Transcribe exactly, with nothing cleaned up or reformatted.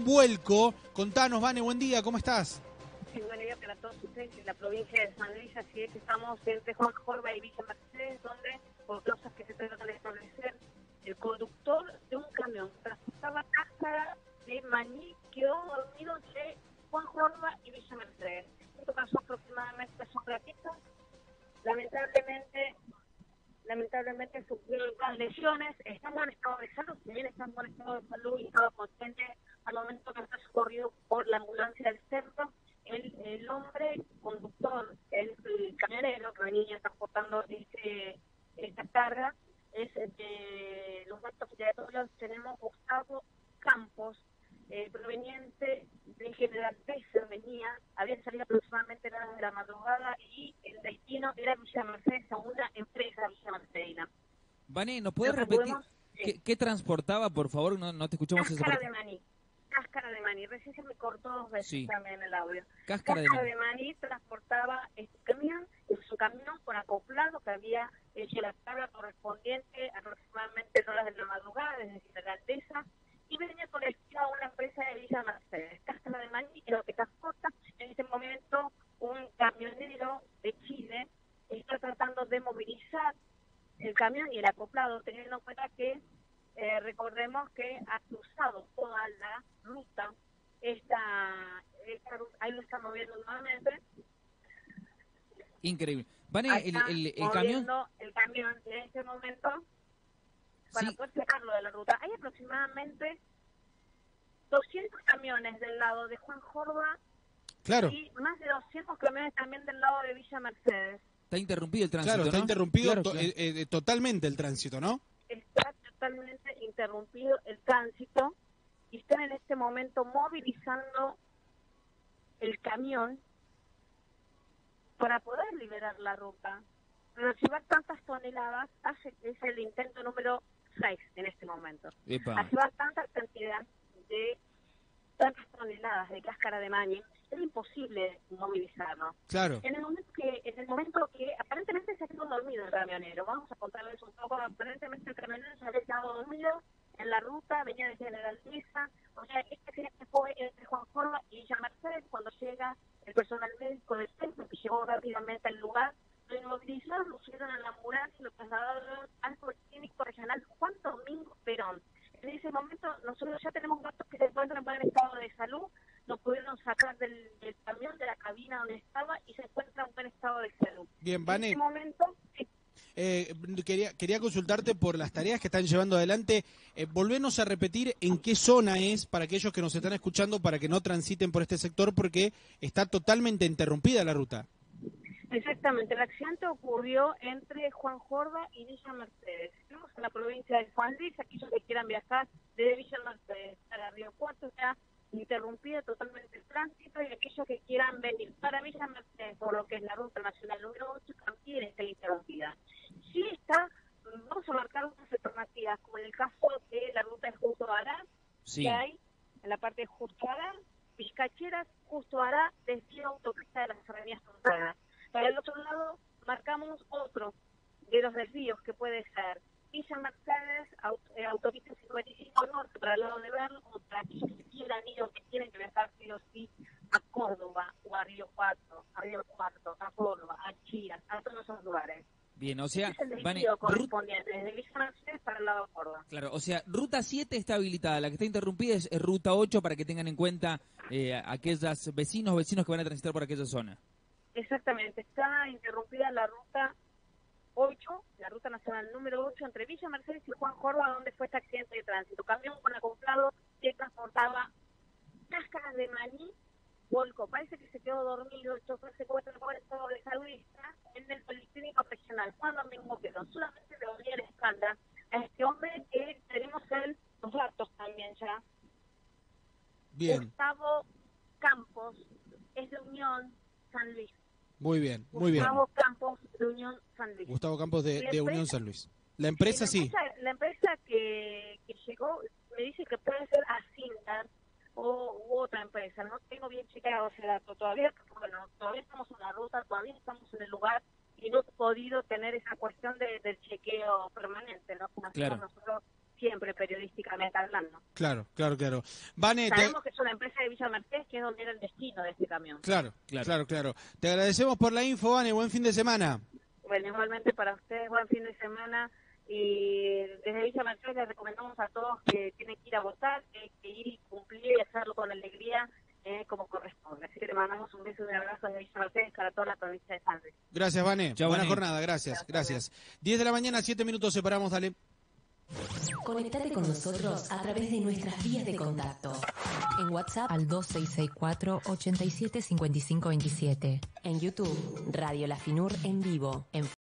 vuelco. Contanos, Vane, buen día, ¿cómo estás? Sí, buen día para todos ustedes en la provincia de San Luis, así es que estamos entre Juan Jorba y Villa Mercedes, donde, por causas que se tratan de establecer, el conductor de un camión transportaba cáscara de maní quedó dormido entre Juan Jorba y Villa Mercedes. Esto pasó aproximadamente hace un ratito. Lamentablemente, lamentablemente sufrieron las lesiones. Estamos en estado de salud, si bien estamos en estado de salud y estaba consciente al momento que está socorrido por la ambulancia del centro. El, el hombre conductor, el, el camionero que venía transportando este, esta carga, es de los datos que ya todos tenemos Gustavo Campos, eh, proveniente de General Pérez, venía, había salido aproximadamente a las horas de la madrugada y el destino era Villa Mercedes, a una empresa Villa Mercedina. Vane, ¿nos puedes repetir sí. ¿qué, qué transportaba, por favor? No, no te escuchamos esa Cáscara parte. de maní. Cáscara de maní, recién se me cortó dos veces Sí. también el audio. Cáscara, Cáscara de de maní transportaba este camión, es un camión con acoplado que había hecho la tabla correspondiente aproximadamente en horas de la madrugada, es decir, a la Alteza, y venía con el a una empresa de Villa Mercedes. Cáscara de maní es lo que transporta. En este momento un camionero de Chile está tratando de movilizar el camión y el acoplado, teniendo en cuenta que Eh, recordemos que ha cruzado toda la ruta, esta, esta ruta, ahí lo está moviendo nuevamente. Increíble. Vane, el, el, el, el camión... el camión en este momento para sí. poder sacarlo de la ruta. Hay aproximadamente doscientos camiones del lado de Juan Jorba, claro. Y más de doscientos camiones también del lado de Villa Mercedes. Está interrumpido el tránsito, Claro, está ¿no? interrumpido Claro, to claro. eh, eh, totalmente el tránsito, ¿no? Está totalmente interrumpido el tránsito y están en este momento movilizando el camión para poder liberar la ruta. Pero llevar tantas toneladas hace, es el intento número seis en este momento. Epa. A llevar tanta cantidad de tantas toneladas de cáscara de maní es imposible movilizarlo. Claro. En el momento que, en el momento que aparentemente se ha quedado dormido el camionero, vamos a contarles un poco, aparentemente el camionero se había quedado dormido en la ruta, venía de General Pisa, o sea, este accidente fue entre Juan Jorba y Villa Mercedes cuando llega el personal médico del centro que llegó rápidamente al lugar, lo inmovilizaron, lo subieron a la ambulancia y lo trasladaron al Policlínico Regional Juan Domingo Perón. En ese momento nosotros ya tenemos datos que se encuentran en buen estado de salud, lo pudieron sacar del, del camión, de la cabina donde estaba y se encuentra en buen estado de salud. Bien, Vane. En este momento, sí. Eh, quería, quería consultarte por las tareas que están llevando adelante. Eh, volvernos a repetir en qué zona es para aquellos que nos están escuchando para que no transiten por este sector porque está totalmente interrumpida la ruta. Exactamente, el accidente ocurrió entre Juan Jorba y Villa Mercedes. Estamos en la provincia de San Luis, aquellos que quieran viajar desde Villa Mercedes para Río Cuarto está interrumpida totalmente el tránsito y aquellos que quieran venir para Villa Mercedes por lo que es la ruta nacional número ocho también está interrumpida. Sí está, vamos a marcar unas alternativas, como en el caso de la ruta de Justo Ará, Sí. que hay en la parte de Justo Ará, Vizcacheras, Justo Ará, desvío autopista de las Serranías Tontadas. Para el otro lado, marcamos otro de los desvíos que puede ser Villa Mercedes, aut eh, autopista cincuenta y cinco Norte para el lado de Berlo, o para aquellos que quieran ir o que tienen que viajar sí o sí a Córdoba o a Río Cuarto, a Río Cuarto, a Córdoba, a Chía, a todos esos lugares. Bien, o sea, Ese es el Vane, desvío ru- correspondiente, desde Villa Mercedes para el lado de Córdoba. claro, o sea, ruta siete está habilitada, la que está interrumpida es, es ruta ocho para que tengan en cuenta eh, aquellos vecinos vecinos que van a transitar por aquella zona. Exactamente, está interrumpida la ruta ocho, la ruta nacional número ocho, entre Villa Mercedes y Juan Jorba, donde fue este accidente de tránsito. Camión con acoplado que transportaba cáscaras de maní, volcó. Parece que se quedó dormido, el chofer se encuentra en buen estado de salud y está en el Policlínico Regional Juan Domingo Perón. Solamente le dolía la espalda a este hombre que tenemos en los datos también ya. Bien, Gustavo Campos, es de Unión San Luis. muy bien, muy bien. Gustavo Campos de Unión San Luis. Gustavo Campos de, La de Unión empresa- San Luis. La empresa la sí. empresa, la empresa que, que llegó me dice que puede ser Asindar o u otra empresa. No tengo bien chequeado ese dato todavía, porque bueno, todavía estamos en la ruta, todavía estamos en el lugar y no he podido tener esa cuestión de, del chequeo permanente, ¿no? Como Claro. hacemos nosotros siempre periodísticamente hablando. Claro, claro, claro. Vane, Sabemos te... que es una empresa de Villa Mercedes, que es donde era el destino de este camión. Claro, claro, claro, claro. Te agradecemos por la info, Vane, buen fin de semana. Bueno, igualmente para ustedes, buen fin de semana. Y desde Villa Mercedes les recomendamos a todos que tienen que ir a votar, que, que ir y cumplir y hacerlo con alegría, eh, como corresponde. Así que le mandamos un beso y un abrazo desde Villa Mercedes para toda la provincia de San Luis. Gracias, Vane. Chau, Buena Vane. jornada, gracias, gracias. diez de la mañana, siete minutos, separamos, dale. Conectate con nosotros a través de nuestras vías de contacto. En WhatsApp al dos seis seis cuatro, ocho siete, cinco cinco dos siete. En YouTube, Radio La Finur en vivo. En